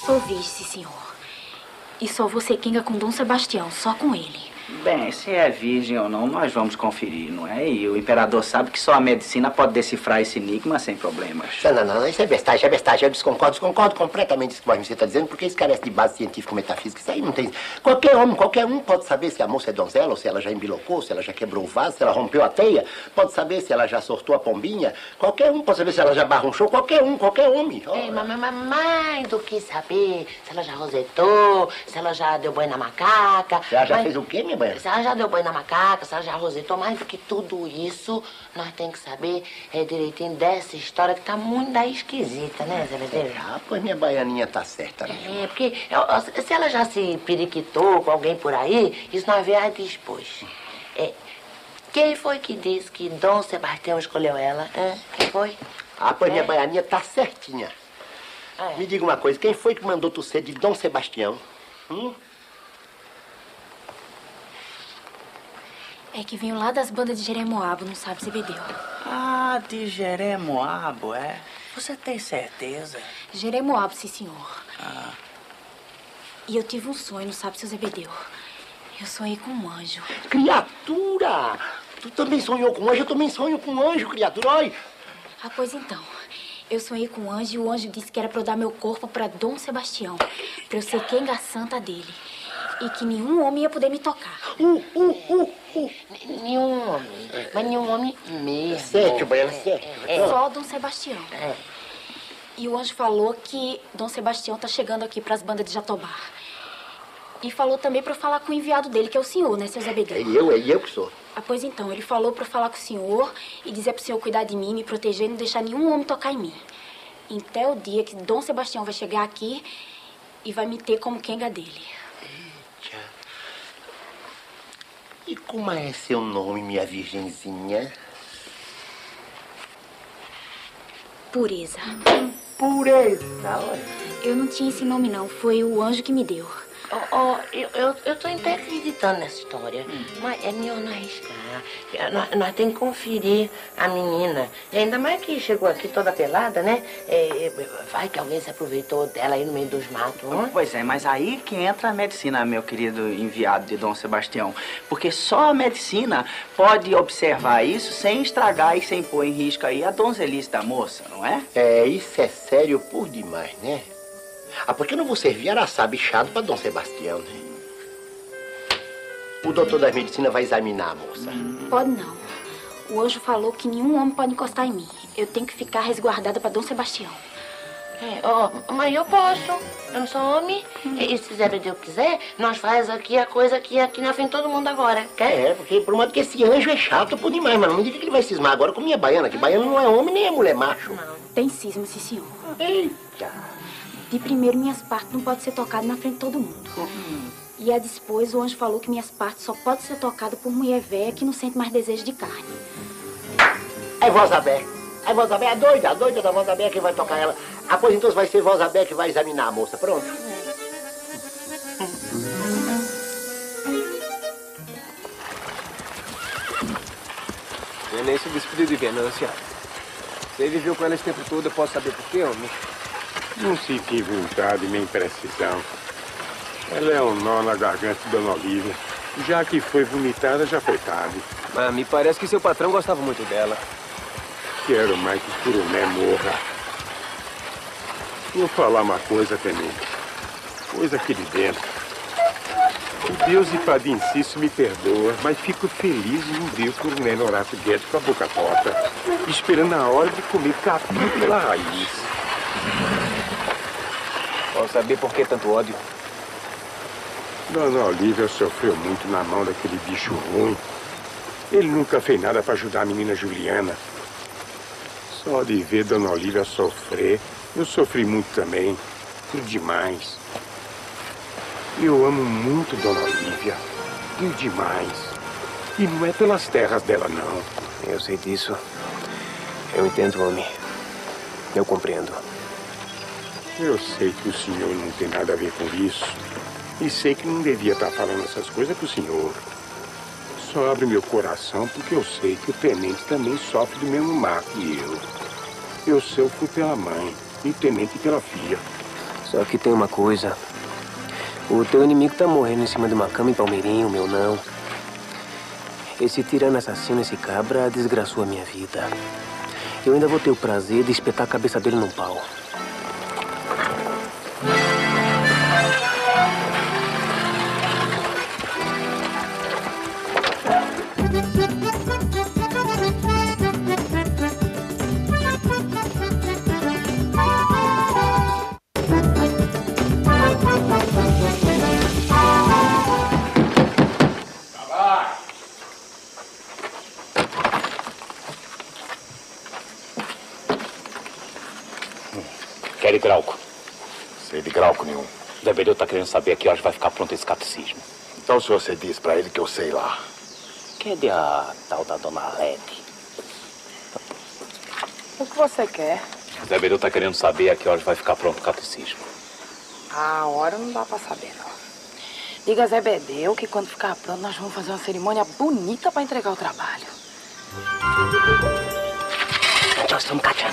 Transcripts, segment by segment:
Sou vice, senhor. E só vou ser quenga com Dom Sebastião, só com ele. Bem, se é virgem ou não, nós vamos conferir, não é? E o imperador sabe que só a medicina pode decifrar esse enigma sem problemas. Não, isso é bestagem, Eu desconcordo completamente com o que você está dizendo, porque isso carece de base científico-metafísica. Isso aí não tem... Qualquer um pode saber se a moça é donzela, ou se ela já embilocou, se ela já quebrou o vaso, se ela rompeu a teia, pode saber se ela já sortou a pombinha, qualquer um pode saber se ela já barrunchou, qualquer homem. É, mas mais do que saber se ela já rosetou, se ela já deu banho na macaca... Se ela já fez o quê, minha mãe? Se ela já deu banho na macaca, se ela já rosetou, mais do que tudo isso, nós temos que saber direitinho dessa história que tá muito daí esquisita, né, Zé Bedeu? Ah, pois minha baianinha tá certa mesmo. É, porque se ela já se periquitou com alguém por aí, isso nós vemos depois. Quem foi que disse que Dom Sebastião escolheu ela? Quem foi? Ah, pois minha baianinha tá certinha. Me diga uma coisa, quem foi que mandou tu ser de Dom Sebastião? É que veio lá das bandas de Jeremoabo, não sabe, Zé Bedeu. Ah, de Jeremoabo, é? Você tem certeza? Jeremoabo, sim, senhor. E eu tive um sonho, não sabe, seu Zé Bedeu. Eu sonhei com um anjo. Criatura! Tu também sonhou com um anjo? Eu também sonho com um anjo, criatura. Olha! Ah, pois então. Eu sonhei com um anjo e o anjo disse que era pra eu dar meu corpo pra Dom Sebastião. Pra eu ser quenga santa dele. E que nenhum homem ia poder me tocar. Nenhum homem. Mas nenhum homem mesmo. Certo, Baiana, certo. Só Dom Sebastião. E o anjo falou que Dom Sebastião tá chegando aqui pras bandas de Jatobá. E falou também pra eu falar com o enviado dele, que é o senhor, né, seu Zé Bedeu? É eu que sou. Ah, pois então, ele falou pra eu falar com o senhor e dizer pro senhor cuidar de mim, me proteger e não deixar nenhum homem tocar em mim. Até o dia que Dom Sebastião vai chegar aqui e vai me ter como quenga dele. E como é seu nome, minha virgenzinha? Pureza. Pureza, olha. Eu não tinha esse nome, não. Foi o anjo que me deu. Eu tô até acreditando nessa história, mas é melhor não arriscar. Nós temos que conferir a menina. E ainda mais que chegou aqui toda pelada, né? Vai que alguém se aproveitou dela aí no meio dos matos, não? Pois é, mas aí que entra a medicina, meu querido enviado de Dom Sebastião. Porque só a medicina pode observar isso sem estragar e sem pôr em risco aí a donzelice da moça, não é? Isso é sério por demais, né? Porque eu não vou servir araçá bichado pra Dom Sebastião, né? O doutor da medicina vai examinar a moça. Pode não. O anjo falou que nenhum homem pode encostar em mim. Eu tenho que ficar resguardada pra Dom Sebastião. Mas eu posso. Eu não sou homem. E se Zé Bedeu quiser, nós faz aqui a coisa aqui na frente de todo mundo agora. Quer? Porque por modo que esse anjo é chato por demais, mas não me diga que ele vai cismar agora com minha baiana, que baiana não é homem nem é mulher macho. Não. Tem cisma, sim, senhor. Eita! De primeiro, minhas partes não podem ser tocadas na frente de todo mundo. E a depois, o anjo falou que minhas partes só podem ser tocadas por mulher velha que não sente mais desejo de carne. É Vozabé. É Vozabé, a doida da Vozabé que vai tocar ela. Pois então vai ser Vozabé que vai examinar a moça. Pronto. Eu nem se despediu de Venância. Você viveu com ela esse tempo todo, eu posso saber por quê, homem? Não se tem vontade nem precisão. Ela é um nó na garganta de Dona Olívia. Já que foi vomitada, já foi tarde. Mas me parece que seu patrão gostava muito dela. Quero mais que o Curumé morra. Vou falar uma coisa, Tenente. Coisa aqui de dentro. O Deus e Padre Inciso me perdoa, mas fico feliz em ver o Coronel Horácio Guedes com a boca torta, esperando a hora de comer capim pela raiz. Posso saber por que tanto ódio? Dona Olívia sofreu muito na mão daquele bicho ruim. Ele nunca fez nada para ajudar a menina Juliana. Só de ver Dona Olívia sofrer, eu sofri muito também. Tudo demais. Eu amo muito Dona Olívia. E demais. E não é pelas terras dela, não. Eu sei disso. Eu entendo, homem. Eu compreendo. Eu sei que o senhor não tem nada a ver com isso. E sei que não devia estar falando essas coisas pro senhor. Só abre meu coração porque eu sei que o tenente também sofre do mesmo mal que eu. Eu sofro pela mãe e o tenente pela filha. Só que tem uma coisa. O teu inimigo tá morrendo em cima de uma cama em Palmeirinho, o meu não. Esse tirano assassino, esse cabra, desgraçou a minha vida. Eu ainda vou ter o prazer de espetar a cabeça dele num pau. Quer de Grauco? Sei de Grauco nenhum. Deveria estar querendo saber a que horas vai ficar pronto esse catecismo. Então o senhor se diz pra ele que eu sei lá. Que é de a tal da Dona Lete? O que você quer? Deveria estar querendo saber a que horas vai ficar pronto o catecismo. A hora não dá pra saber, não. Diga a Zé Bedeu que quando ficar pronto nós vamos fazer uma cerimônia bonita pra entregar o trabalho. Nós estamos cateando.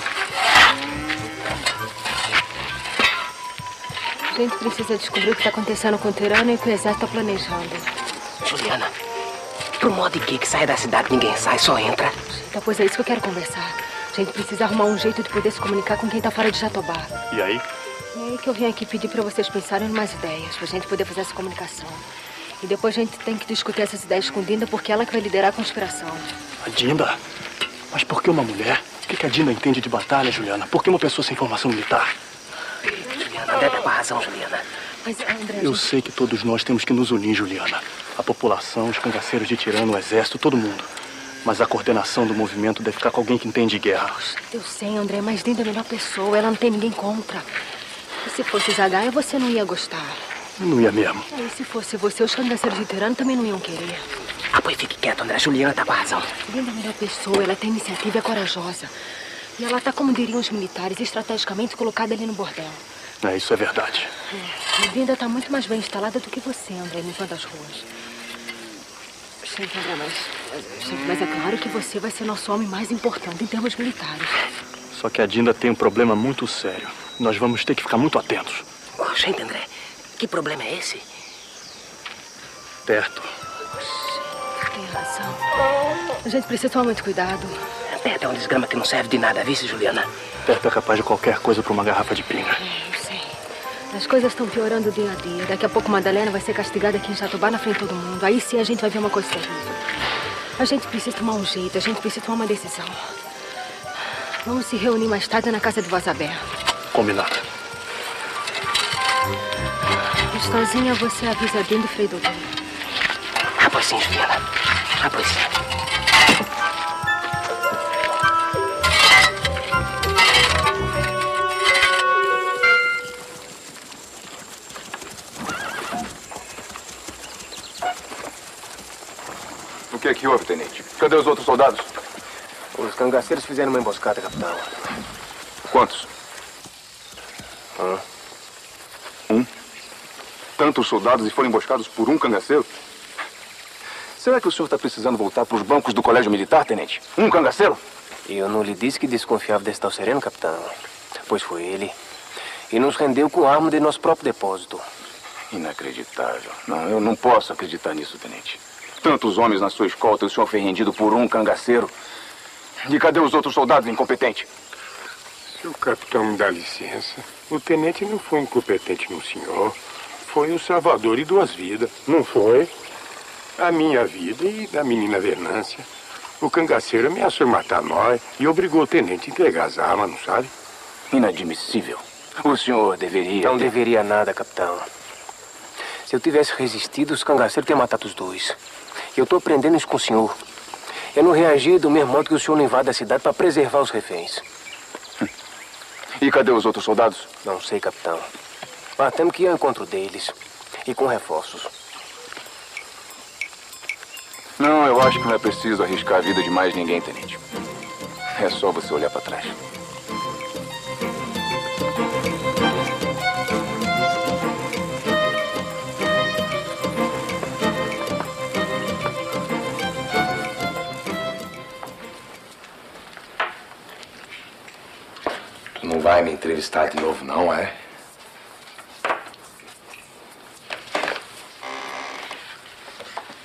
A gente precisa descobrir o que está acontecendo com o tirano e o que o exército está planejando. Juliana, pro modo de que sai da cidade, ninguém sai, só entra. Então, pois é isso que eu quero conversar. A gente precisa arrumar um jeito de poder se comunicar com quem está fora de Jatobá. E aí? É aí que eu vim aqui pedir para vocês pensarem em umas ideias, para a gente poder fazer essa comunicação. E depois a gente tem que discutir essas ideias com Dinda, porque ela que vai liderar a conspiração. A Dinda? Mas por que uma mulher? O que a Dinda entende de batalha, Juliana? Por que uma pessoa sem formação militar? Juliana, deve ter razão, Juliana. Mas, André, Eu sei que todos nós temos que nos unir, Juliana. A população, os cangaceiros de tirano, o exército, todo mundo. Mas a coordenação do movimento deve ficar com alguém que entende de guerra. Eu sei, André, mas Dinda é a melhor pessoa. Ela não tem ninguém contra. E se fosse Zagaia, você não ia gostar. Não ia mesmo. E se fosse você, os cangaceiros de tirano também não iam querer. Ah, pois fique quieto, André. Juliana tá com razão. Dinda é a melhor pessoa. Ela tem iniciativa e é corajosa. E ela tá, como diriam os militares, estrategicamente colocada ali no bordel. É, isso é verdade. E Dinda tá muito mais bem instalada do que você, André, limpando as ruas. Gente, André, mas é claro que você vai ser nosso homem mais importante em termos militares. Só que a Dinda tem um problema muito sério. Nós vamos ter que ficar muito atentos. Oh, gente, André, que problema é esse? Perto. Tem razão. A gente precisa tomar muito cuidado. Perto é um desgrama que não serve de nada, vice, Juliana? Perto é capaz de qualquer coisa para uma garrafa de pinga. Eu sei. As coisas estão piorando dia a dia. Daqui a pouco Madalena vai ser castigada aqui em Jatobá na frente de todo mundo. Aí sim a gente vai ver uma coisa terrível. A gente precisa tomar um jeito, a gente precisa tomar uma decisão. Vamos se reunir mais tarde na casa de Voz Aberta. Combinado. Gostosinha, você avisa Dinda e Frei Dodô. Ah, pois sim, Juliana. Ah, pois sim. O que é que houve, tenente? Cadê os outros soldados? Os cangaceiros fizeram uma emboscada, capitão. Quantos? Um? Tantos soldados e foram emboscados por um cangaceiro? Será que o senhor está precisando voltar para os bancos do colégio militar, tenente? Um cangaceiro? Eu não lhe disse que desconfiava desse tal sereno, capitão. Pois foi ele. E nos rendeu com a arma de nosso próprio depósito. Inacreditável. Não, eu não posso acreditar nisso, tenente. Tantos homens na sua escolta e o senhor foi rendido por um cangaceiro. E cadê os outros soldados incompetentes? Se o capitão me dá licença, o tenente não foi incompetente no senhor. Foi o salvador de duas vidas, não foi? A minha vida e da menina Venância. O cangaceiro ameaçou matar nós e obrigou o tenente a entregar as armas, não sabe? Inadmissível. O senhor deveria... Não deveria nada, capitão. Se eu tivesse resistido, os cangaceiros teriam matado os dois. Eu estou aprendendo isso com o senhor. Eu não reagi do mesmo modo que o senhor não invade a cidade para preservar os reféns. E cadê os outros soldados? Não sei, capitão. Mas temos que ir ao encontro deles. E com reforços. Não, eu acho que não é preciso arriscar a vida de mais ninguém, tenente. É só você olhar para trás. Tu não vai me entrevistar de novo, não, é?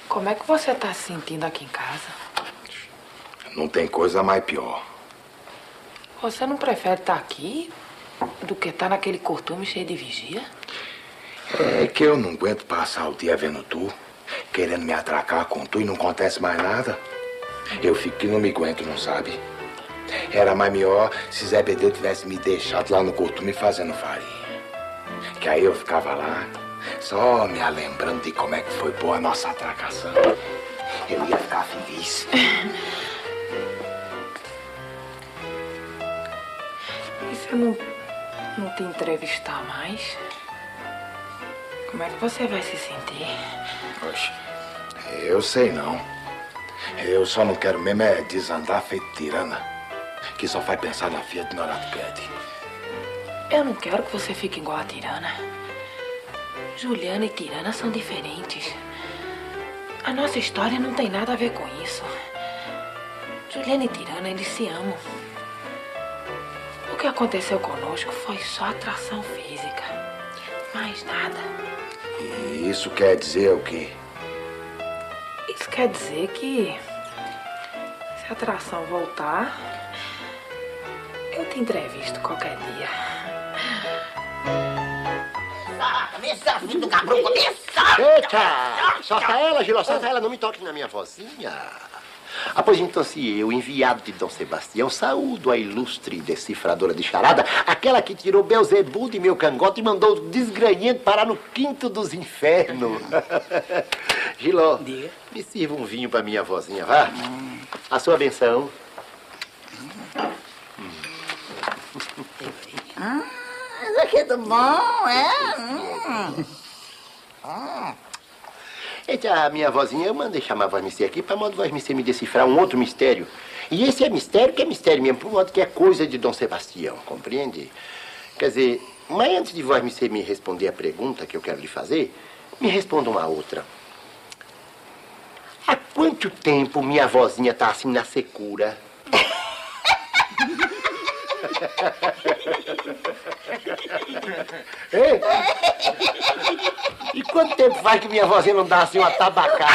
Como é que você tá se sentindo aqui em casa? Não tem coisa mais pior. Você não prefere estar aqui do que estar naquele costume cheio de vigia? É que eu não aguento passar o dia vendo tu, querendo me atracar com tu e não acontece mais nada. Eu fico que não me aguento, não sabe? Era mais melhor se Zé Bedeu tivesse me deixado lá no costume fazendo farinha. Que aí eu ficava lá, só me lembrando de como é que foi boa a nossa atracação. Eu ia ficar feliz. E se eu não te entrevistar mais? Como é que você vai se sentir? Oxe, eu sei não. Eu só não quero mesmo é desandar feito tirana, que só faz pensar na filha de Norato Guedes. Eu não quero que você fique igual a Tirana. Juliana e Tirana são diferentes. A nossa história não tem nada a ver com isso. Juliana e Tirana, eles se amam. O que aconteceu conosco foi só atração física. Mais nada. E isso quer dizer o quê? Isso quer dizer que se a atração voltar, eu te entrevisto qualquer dia. Me sabe do cabruco, me sabe! Eita! Solta ela, Giló, solta ela, não me toque na minha vozinha. Ah, pois então, se eu, enviado de Dom Sebastião, saúdo a ilustre decifradora de charada, aquela que tirou Belzebu de meu cangote e mandou o desgranhento parar no quinto dos infernos. Giló, me sirva um vinho pra minha vozinha, vá. A sua benção. Isso aqui é do bom, é? Eita, minha vozinha, eu mandei chamar a Vosmecê aqui para modo Vosmecê me decifrar um outro mistério. E esse é mistério que é mistério mesmo, por modo que é coisa de Dom Sebastião, compreende? Quer dizer, mas antes de Vosmecê me responder a pergunta que eu quero lhe fazer, me responda uma outra. Há quanto tempo minha vozinha tá assim na secura? Ei? E quanto tempo faz que minha vozinha não dá assim uma tabacada?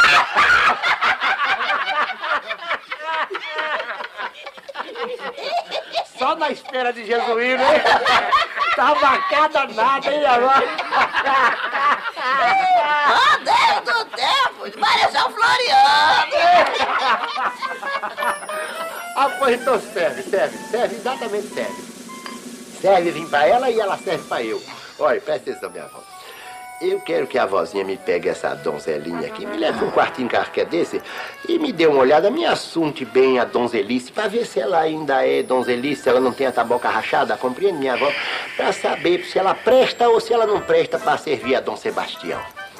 Só na espera de Jesuíno, hein? Tabacada nada, hein, agora? Oh, Deus do tempo! Pareceu Floriano! Ah, pois então serve, exatamente serve. Serve vir pra ela e ela serve pra eu. Olha, presta atenção, minha avó. Eu quero que a vozinha me pegue essa donzelinha aqui, me leve um quartinho carqué desse e me dê uma olhada, me assunte bem a donzelice, pra ver se ela ainda é donzelice, se ela não tem a taboca rachada, compreende, minha avó? Pra saber se ela presta ou se ela não presta pra servir a Dom Sebastião.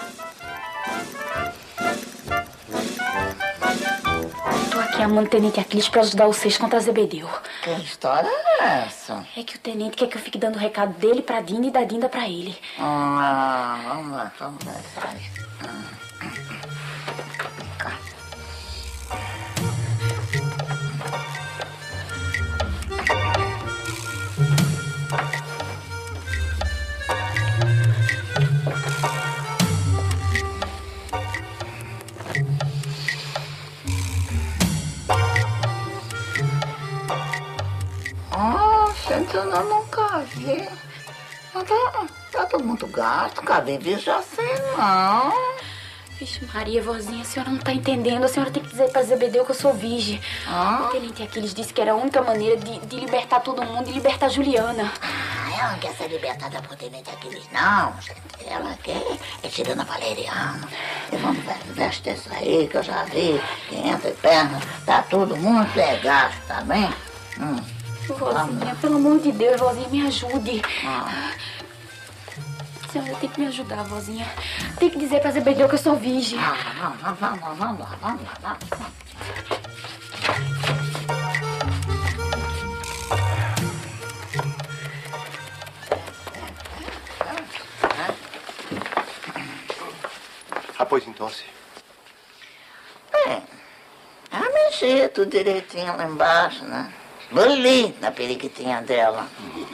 Tô aqui amando o Tenente Aquiles pra ajudar vocês contra Zebedeu. Que história é essa? É que o Tenente quer que eu fique dando o recado dele pra Dinda e da Dinda pra ele. Vamos lá, vamos lá. Gente, eu nunca vi. Tá todo mundo gato, cadê visto assim, não? Vixe Maria, vozinha, a senhora não tá entendendo. A senhora tem que dizer pra Zebedeu que eu sou virgem. O Tenente Aquiles disse que era a única maneira de libertar todo mundo e libertar Juliana. Ela não quer ser libertada por Tenente Aquiles, não, gente. Ela quer Tirana Valeriano. E vamos vestir isso aí que eu já vi, que entra e perna, tá todo mundo pegado, tá bem? Vozinha, pelo amor de Deus, vozinha, me ajude. A senhora tem que me ajudar, vozinha. Tem que dizer pra Zebedeu que eu sou virgem. Vamos lá. Ah, pois então, se... mexer tudo direitinho lá embaixo, né? Ali, na periquitinha dela.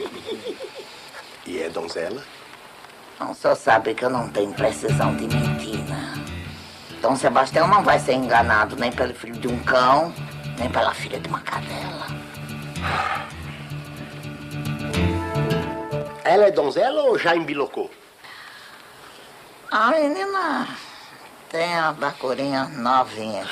E é donzela? Não, só sabe que eu não tenho precisão de mentir, né? Dom Sebastião não vai ser enganado nem pelo filho de um cão, nem pela filha de uma cadela. Ela é donzela ou já embilocou? A menina tem a bacurinha novinha.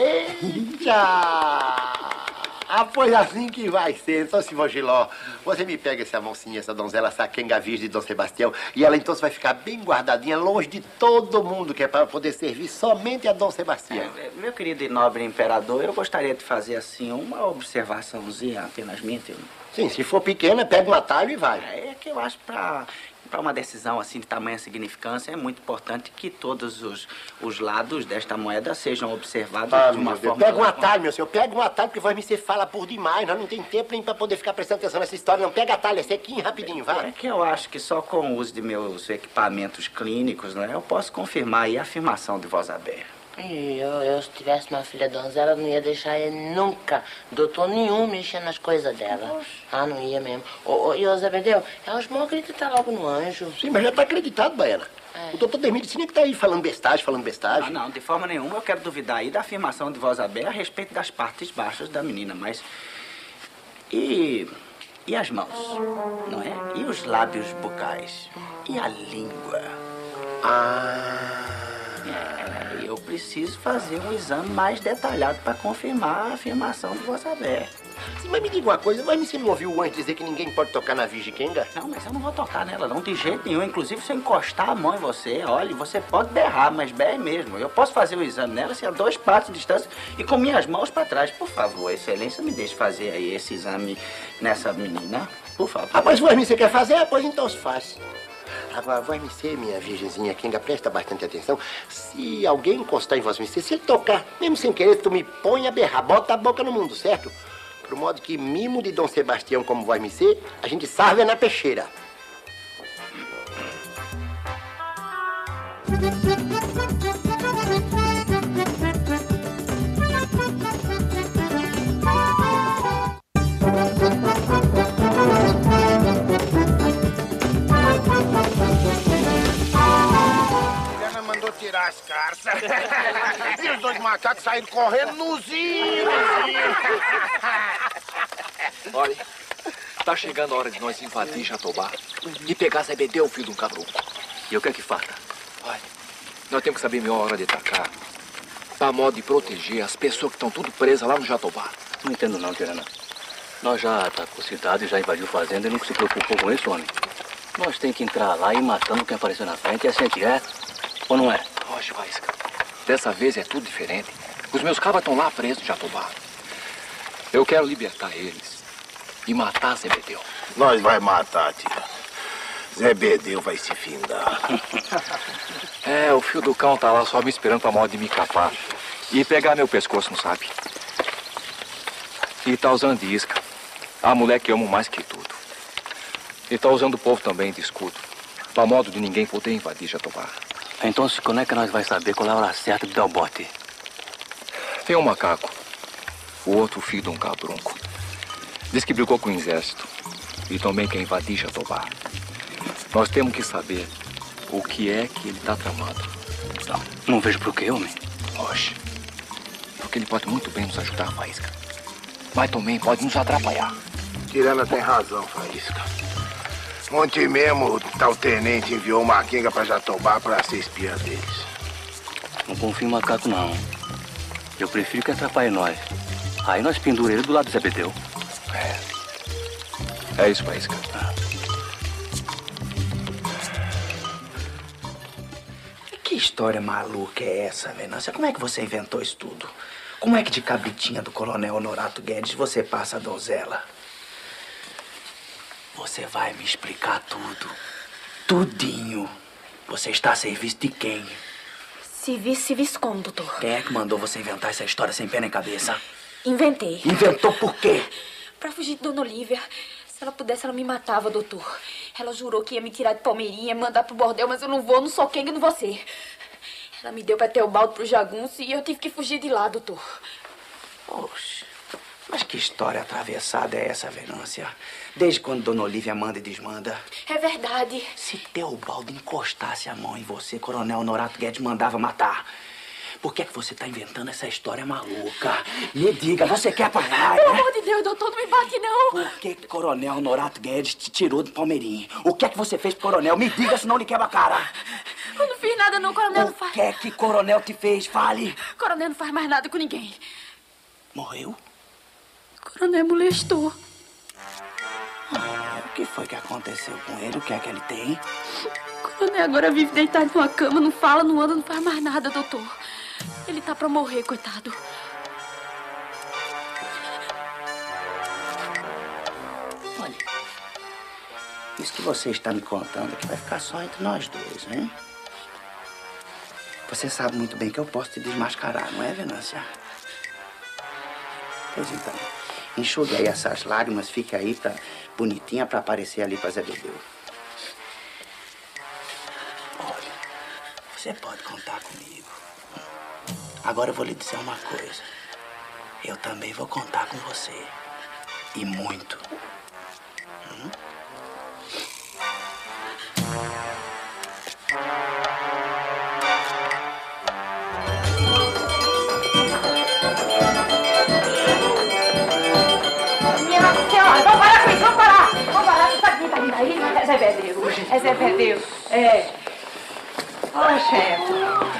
Eita! Ah, pois assim que vai ser. Então, senhor Giló, você me pega essa mocinha, essa donzela Saquenga Virgem de Dom Sebastião, e ela então vai ficar bem guardadinha, longe de todo mundo, que é para poder servir somente a Dom Sebastião. Meu querido e nobre imperador, eu gostaria de fazer, assim, uma observaçãozinha apenas minha. Sim, se for pequena, pega um atalho e vai. É que eu acho para uma decisão assim de tamanha significância é muito importante que todos os lados desta moeda sejam observados de uma forma... Pega um atalho, meu senhor, pega um atalho, porque vai me ser fala por demais. Nós não tem tempo nem para poder ficar prestando atenção nessa história, não. Pega atalho, é sequinho, rapidinho, vai. É que eu acho que só com o uso de meus equipamentos clínicos, né, eu posso confirmar aí a afirmação de voz aberta. Eu, se tivesse uma filha donzela, não ia deixar nunca, doutor nenhum, mexer nas coisas dela. Ah, não ia mesmo. E ô Zebedeu, elas vão acreditar logo no anjo. Sim, mas já tá acreditado, Baiana. O doutor de medicina que tá aí falando bestagem. Não, de forma nenhuma eu quero duvidar aí da afirmação de voz aberta a respeito das partes baixas da menina, mas... E as mãos, não é? E os lábios bucais? E a língua? Eu preciso fazer um exame mais detalhado para confirmar a afirmação de voz aberta. Mas me diga uma coisa, mas você não ouviu o anjo dizer que ninguém pode tocar na Virgem Kenga? Não, mas eu não vou tocar nela não, de jeito nenhum. Inclusive, se eu encostar a mão em você, olha, você pode berrar, mas berre mesmo. Eu posso fazer o exame nela assim, a 2 passos de distância e com minhas mãos para trás. Por favor, excelência, me deixe fazer aí esse exame nessa menina, por favor. Ah, mas você quer fazer? Pois então se faz. Agora, vai me ser, minha virgenzinha Kenga, presta bastante atenção. Se alguém encostar em você, se ele tocar, mesmo sem querer, tu me põe a berrar, bota a boca no mundo, certo? Pro modo que mimo de Dom Sebastião, como vai me ser, a gente sarva na peixeira. Tirar as carças. E os 2 macacos saíram correndo no zinho. Olha, tá chegando a hora de nós invadir Jatobá e pegar Zebedeu, filho de um cabruco. E o que é que falta? Olha, nós temos que saber melhor a hora de atacar, para modo de proteger as pessoas que estão tudo presas lá no Jatobá. Não entendo não, Tirana. Nós já atacou a cidade, já invadiu fazenda e nunca se preocupou com isso, homem. Nós temos que entrar lá e ir matando quem aparecer na frente, e assim que é. Ou não é? Oxe, Faísca, dessa vez é tudo diferente. Os meus cabas estão lá presos em Jatobá. Eu quero libertar eles e matar Zebedeu. Nós vai matar, tia. Zebedeu vai se findar. O fio do cão tá lá só me esperando pra modo de me capar e pegar meu pescoço, não sabe? E tá usando de isca. A mulher que eu amo mais que tudo. E tá usando o povo também de escudo, pra modo de ninguém poder invadir Jatobá. Então, como é que nós vamos saber qual é a hora certa de dar o bote? Tem um macaco, o outro filho de um cabrunco. Diz que brigou com o exército e também quer invadir Jatobá. Nós temos que saber o que é que ele tá tramando. Não vejo por que, homem. Oxe, porque ele pode muito bem nos ajudar, Faísca. Mas também pode nos atrapalhar. Tirana tem razão, Faísca. Ontem mesmo, tal tenente enviou uma Kenga pra Jatobá pra ser espiã deles. Não confio em macaco, não. Eu prefiro que atrapalhe nós. Aí nós penduramos ele do lado do Zebedeu. É isso, Faísca. Que história maluca é essa, Venância? Como é que você inventou isso tudo? Como é que de cabritinha do coronel Honorato Guedes você passa a donzela? Você vai me explicar tudo. Tudinho. Você está a serviço de quem? Serviço como, doutor? Quem é que mandou você inventar essa história sem pé nem cabeça? Inventei. Inventou por quê? Pra fugir de Dona Olívia. Se ela pudesse, ela me matava, doutor. Ela jurou que ia me tirar de Palmeirinha, mandar pro bordel, mas eu não vou, não sou quem, não vou ser. Ela me deu pra ter o balde pro jagunço e eu tive que fugir de lá, doutor. Poxa, mas que história atravessada é essa, Venância? Desde quando Dona Olívia manda e desmanda? É verdade. Se Teobaldo encostasse a mão em você, Coronel Honorato Guedes mandava matar. Por que é que você tá inventando essa história maluca? Me diga, você quer apanhar, Pelo né? amor de Deus, doutor, não me bate, não. Por que que Coronel Norato Guedes te tirou do Palmeirinho? O que é que você fez pro Coronel? Me diga, senão ele quebra a cara. Eu não fiz nada, não, Coronel. Não faz. O que é que Coronel te fez? Fale. Coronel não faz mais nada com ninguém. Morreu? Coronel molestou. O que foi que aconteceu com ele? O que é que ele tem? Coronel agora vive deitado numa cama, não fala, não anda, não faz mais nada, doutor. Ele tá pra morrer, coitado. Olha, isso que você está me contando aqui vai ficar só entre nós dois, hein? Você sabe muito bem que eu posso te desmascarar, não é, Venância? Pois então, enxugue aí essas lágrimas, fique aí bonitinha pra aparecer ali pra Zé Bedeu. Olha, você pode contar comigo. Agora eu vou lhe dizer uma coisa. Eu também vou contar com você. E muito. Minha senhora, vamos parar com isso, vamos parar. Vamos parar, você sabe quem tá vindo aí? É Zé Bedeu. É Zé Bedeu. É. Ô, chefe.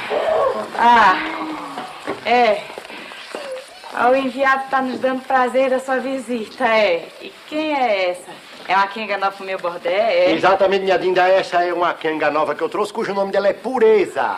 O enviado tá nos dando prazer da sua visita, é. E quem é essa? É uma quenga nova pro meu bordel, é? Exatamente, minha linda, essa é uma quenga nova que eu trouxe, cujo nome dela é Pureza.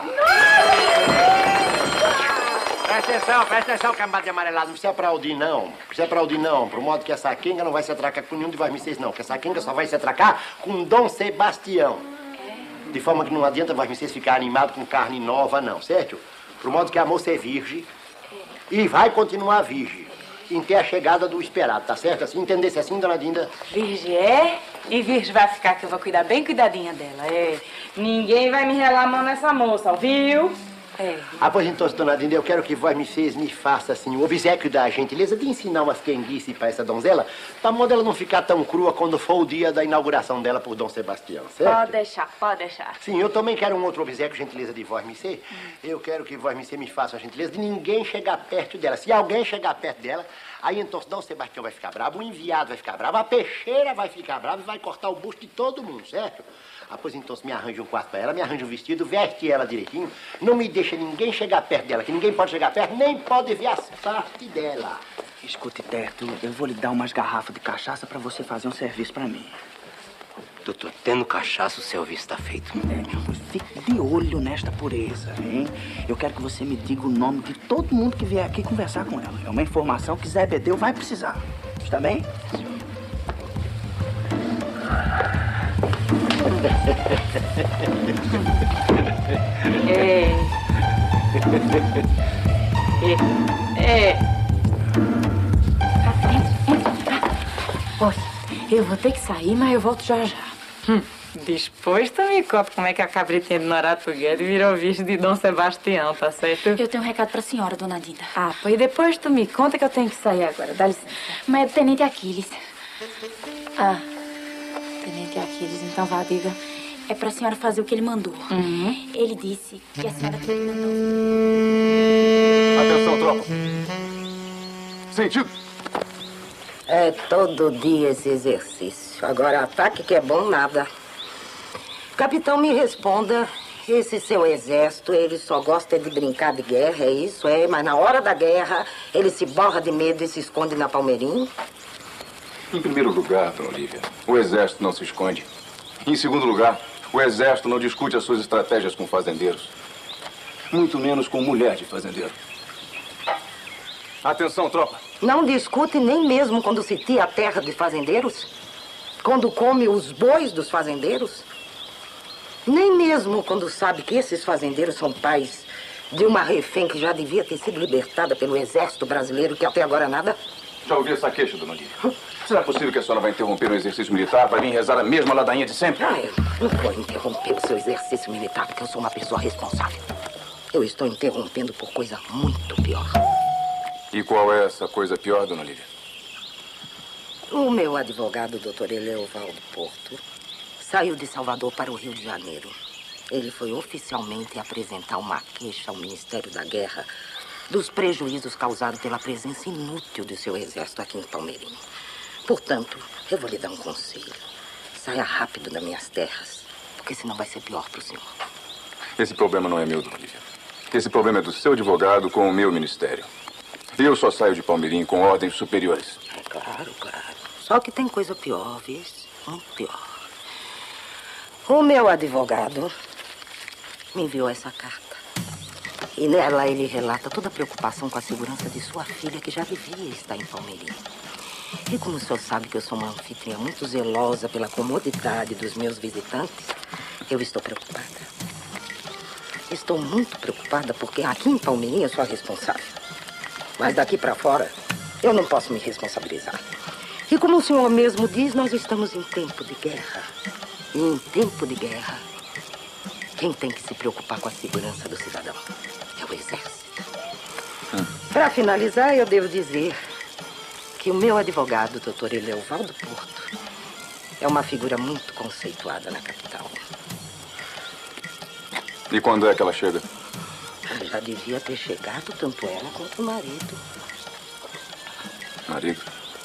Presta atenção, cambada de amarelado. Não precisa aplaudir, não. Não precisa aplaudir, não. Pro modo que essa quenga não vai se atracar com nenhum de vocês, não. Que essa quenga só vai se atracar com Dom Sebastião. De forma que não adianta vocês ficar animados com carne nova, não, certo? Pro modo que a moça é virgem e vai continuar virgem. Até a chegada do esperado, tá certo? Assim, entendesse assim, dona Dinda? Virgem é? E Virgem vai ficar que eu vou cuidar bem cuidadinha dela, é. Ninguém vai me relar a mão nessa moça, ouviu? É. Ah, pois então, dona Dinda, eu quero que vocês me façam, assim, o obséquio da gentileza de ensinar umas quenguices pra essa donzela, pra modo ela não ficar tão crua quando for o dia da inauguração dela por Dom Sebastião, certo? Pode deixar, pode deixar. Sim, eu também quero um outro obséquio, gentileza de vocês. Eu quero que vocês me façam a gentileza de ninguém chegar perto dela. Se alguém chegar perto dela, aí então Dom Sebastião vai ficar bravo, o enviado vai ficar bravo, a peixeira vai ficar brava e vai cortar o busto de todo mundo, certo? Ah, pois então, me arranja um quarto pra ela, me arranja um vestido, veste ela direitinho, não me deixa ninguém chegar perto dela, que ninguém pode chegar perto, nem pode ver as partes dela. Escute, Teto, eu vou lhe dar umas garrafas de cachaça pra você fazer um serviço pra mim. Doutor, tendo cachaça, o serviço tá feito. Fique de olho nesta Pureza, hein? Eu quero que você me diga o nome de todo mundo que vier aqui conversar com ela. É uma informação que Zé Bedeu vai precisar. Está bem? Olha, eu vou ter que sair, mas eu volto já já. Depois tu me conta como é que a cabritinha de Norato Guedes virou virgem de Dom Sebastião, tá certo? Eu tenho um recado pra senhora, dona Dinda. Ah, pois depois tu me conta que eu tenho que sair agora. Dá licença. Mas é do Tenente Aquiles. Ah, Tenente Aquiles, então vá, diga. É pra senhora fazer o que ele mandou. Ele disse que a senhora tem que mandar... Atenção, tropa. Sentido. É todo dia esse exercício. Agora, ataque que é bom, nada. Capitão, me responda. Esse seu exército, ele só gosta de brincar de guerra, é isso? É, mas na hora da guerra, ele se borra de medo e se esconde na Palmeirinho? Em primeiro lugar, dona Olívia, o exército não se esconde. Em segundo lugar, o exército não discute as suas estratégias com fazendeiros. Muito menos com mulher de fazendeiro. Atenção, tropa. Não discute nem mesmo quando se tia a terra de fazendeiros? Quando come os bois dos fazendeiros? Nem mesmo quando sabe que esses fazendeiros são pais de uma refém que já devia ter sido libertada pelo exército brasileiro, que até agora nada? Já ouvi essa queixa, dona Olívia. Será possível que a senhora vai interromper o exercício militar para vir rezar a mesma ladainha de sempre? Ah, eu não vou interromper o seu exercício militar, porque eu sou uma pessoa responsável. Eu estou interrompendo por coisa muito pior. E qual é essa coisa pior, dona Olívia? O meu advogado, doutor Eleovaldo Porto, saiu de Salvador para o Rio de Janeiro. Ele foi oficialmente apresentar uma queixa ao Ministério da Guerra dos prejuízos causados pela presença inútil do seu exército aqui em Palmeirim. Portanto, eu vou lhe dar um conselho. Saia rápido das minhas terras, porque senão vai ser pior para o senhor. Esse problema não é meu, dona Olívia. Esse problema é do seu advogado com o meu ministério. Eu só saio de Palmeirim com ordens superiores. É claro, claro. Só que tem coisa pior, viu? Muito pior. O meu advogado me enviou essa carta. E nela ele relata toda a preocupação com a segurança de sua filha, que já devia estar em Palmeirim. E como o senhor sabe que eu sou uma anfitriã muito zelosa pela comodidade dos meus visitantes, eu estou preocupada. Estou muito preocupada porque aqui em Palmeirim eu sou a responsável. Mas daqui para fora, eu não posso me responsabilizar. E como o senhor mesmo diz, nós estamos em tempo de guerra. E em tempo de guerra, quem tem que se preocupar com a segurança do cidadão é o exército. Para finalizar, eu devo dizer que o meu advogado, doutor Eleuvaldo Porto, é uma figura muito conceituada na capital. E quando é que ela chega? Ela devia ter chegado, tanto ela quanto o marido. Marido?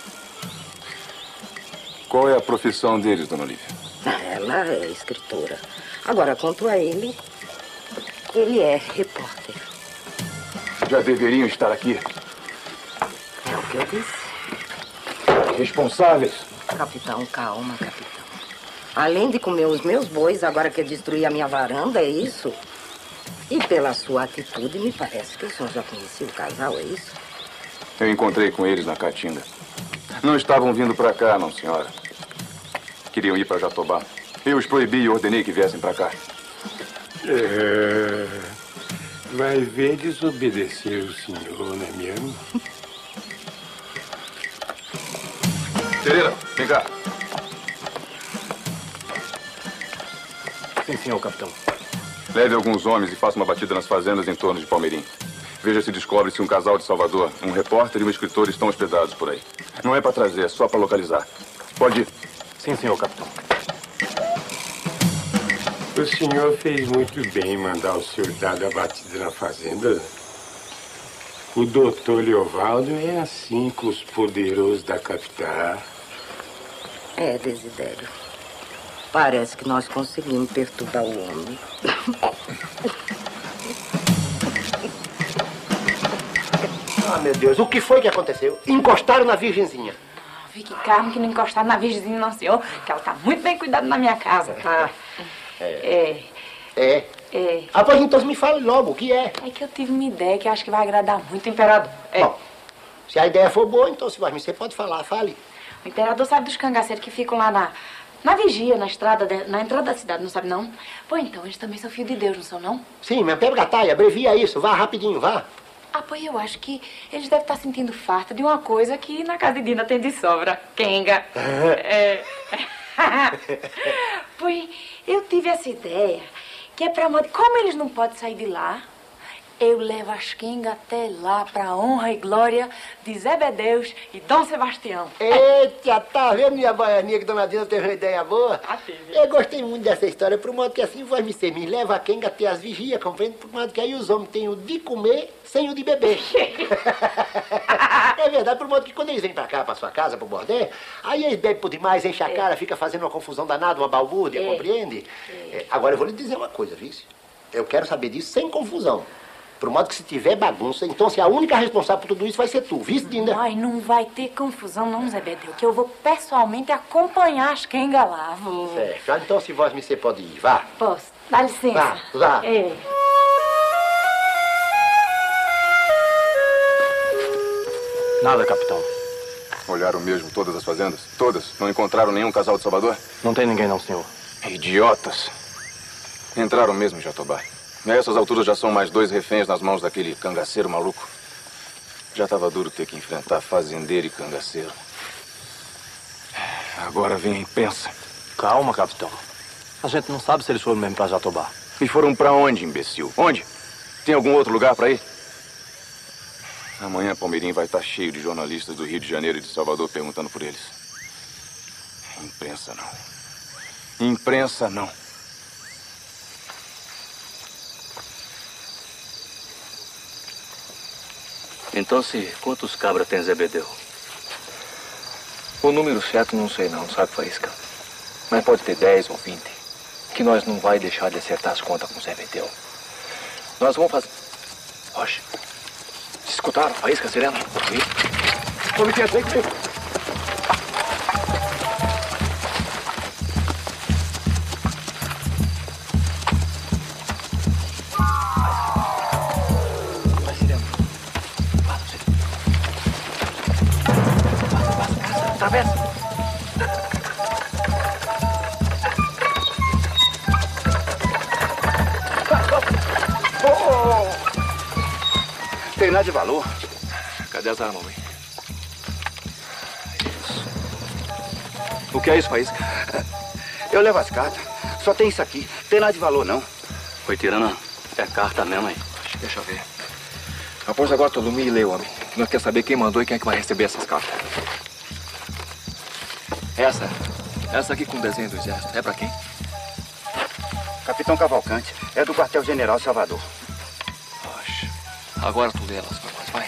Qual é a profissão deles, dona Olívia? Ela é escritora. Agora, quanto a ele é repórter. Já deveriam estar aqui. É o que eu disse. Responsáveis. Capitão, calma, capitão. Além de comer os meus bois, agora quer destruir a minha varanda, é isso? E pela sua atitude, me parece que o senhor já conhecia o casal, é isso? Eu encontrei com eles na Caatinga. Não estavam vindo para cá, não, senhora. Queriam ir para Jatobá. Eu os proibi e ordenei que viessem para cá. Vai ver desobedecer o senhor, não é mesmo? Pereira, vem cá. Sim, senhor, capitão. Leve alguns homens e faça uma batida nas fazendas em torno de Palmeirim. Veja se descobre se um casal de Salvador, um repórter e um escritor estão hospedados por aí. Não é para trazer, é só para localizar. Pode ir. Sim, senhor, capitão. O senhor fez muito bem em mandar o senhor dar a batida na fazenda. O doutor Leovaldo é assim com os poderosos da capital. É, Desidério. Parece que nós conseguimos perturbar o homem. Ah, meu Deus, o que foi que aconteceu? Encostaram na virgenzinha. Fique calmo que não encostaram na virgenzinha, não, senhor. Que ela tá muito bem cuidada na minha casa. Ah, é. Ah, pois então me fale logo, o que é? É que eu tive uma ideia que eu acho que vai agradar muito o imperador. Bom, se a ideia for boa, então, Silvio, você pode falar, fale. O imperador sabe dos cangaceiros que ficam lá na vigia, na estrada, na entrada da cidade, não sabe não? Pô, então, eles também são filhos de Deus, não são não? Sim, mas pega a taia, abrevia isso, vá rapidinho, vá. Ah, pô, eu acho que eles devem estar sentindo farta de uma coisa que na casa de Dina tem de sobra. Kenga. Pois, eu tive essa ideia, que é pra modo... Como eles não podem sair de lá, eu levo as quengas até lá pra honra e glória de Zebedeus e Dom Sebastião. Eita, tá vendo minha baianinha que Dona Dina teve uma ideia boa? Eu gostei muito dessa história, por modo que assim vai me leva a quenga até as vigias, compreende? Por modo que aí os homens têm o de comer sem o de beber. É verdade, por modo que quando eles vêm pra cá, pra sua casa, pro bordel, aí eles bebem por demais, enchem a cara, fica fazendo uma confusão danada, uma balbúrdia, compreende? Agora eu vou lhe dizer uma coisa, vice. Eu quero saber disso sem confusão. Por modo que se tiver bagunça, então se a única responsável por tudo isso vai ser tu, vice, Dinda? Ai, não vai ter confusão não, Zebedeu, que eu vou pessoalmente acompanhar as quengas lá, vou. Certo, então se vós me você pode ir, vá. Posso, dá licença. Vá. Nada, capitão. Olharam mesmo todas as fazendas? Todas? Não encontraram nenhum casal de Salvador? Não tem ninguém não, senhor. Idiotas. Entraram mesmo em Jatobá. A essas alturas já são mais 2 reféns nas mãos daquele cangaceiro maluco. Já estava duro ter que enfrentar fazendeiro e cangaceiro. Agora vem a imprensa. Calma, capitão. A gente não sabe se eles foram mesmo pra Jatobá. E foram pra onde, imbecil? Onde? Tem algum outro lugar pra ir? Amanhã Palmeirim vai estar cheio de jornalistas do Rio de Janeiro e de Salvador perguntando por eles. Imprensa não. Imprensa não. Então, quantos cabras tem Zebedeu? O número certo não sei não, sabe, Faísca? Mas pode ter 10 ou 20. Que nós não vai deixar de acertar as contas com o Zebedeu. Nós vamos fazer... Oxe, escutaram, Faísca, Serena? Sim. Vamos ver, vem comigo. Atravessa. Tem nada de valor. Cadê as armas, mãe? Isso. O que é isso, Faísca? Eu levo as cartas. Só tem isso aqui. Tem nada de valor, não. Oi, Tirana. É carta mesmo, hein? Deixa eu ver. Após agora todo mundo e lê, homem. Que nós queremos saber quem mandou e quem é que vai receber essas cartas. Essa aqui com o desenho do exército, é pra quem? Capitão Cavalcante. É do quartel-general Salvador. Oxe. Agora tu lê elas pra nós, vai.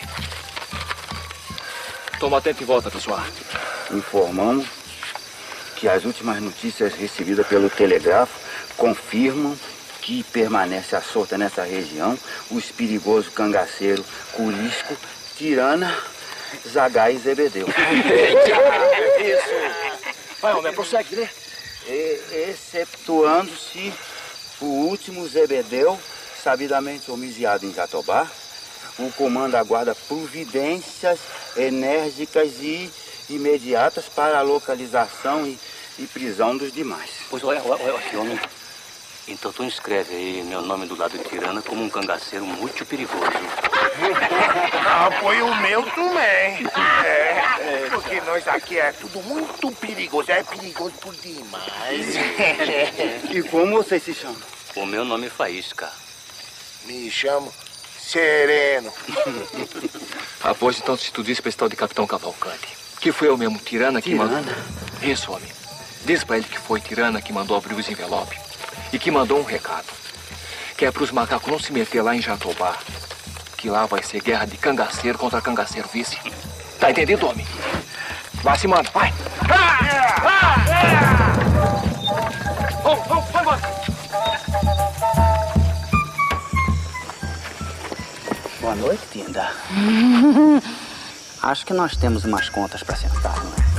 Toma tempo e volta, pessoal. Informamos que as últimas notícias recebidas pelo telégrafo confirmam que permanece à solta nessa região os perigosos cangaceiros Curisco, Tirana, Zagai e Zebedeu. Isso. Vai, homem, prossegue, né? Exceptuando-se o último Zebedeu, sabidamente homiciado em Jatobá, o comando aguarda providências enérgicas e imediatas para a localização e prisão dos demais. Pois olha aqui, homem. Então tu escreve aí meu nome do lado de Tirana como um cangaceiro muito perigoso. Foi o meu também. Porque nós aqui é tudo muito perigoso. É perigoso por demais. E como você se chama? O meu nome é Faísca. Me chamo Sereno. Após então, se tu disse pra esse tal de Capitão Cavalcante, que foi eu mesmo, Tirana, que mandou... Isso, homem. Diz pra ele que foi Tirana que mandou abrir os envelopes e que mandou um recado. Que é pros macacos não se meter lá em Jatobá. Que lá vai ser guerra de cangaceiro contra cangaceiro, vice. Tá entendido, homem? Vai se manda, vai! Vamos, vai embora! Boa noite, Tinda. Acho que nós temos umas contas para sentar, não é?